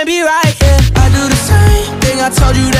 can't be right, yeah. I do the same thing I told you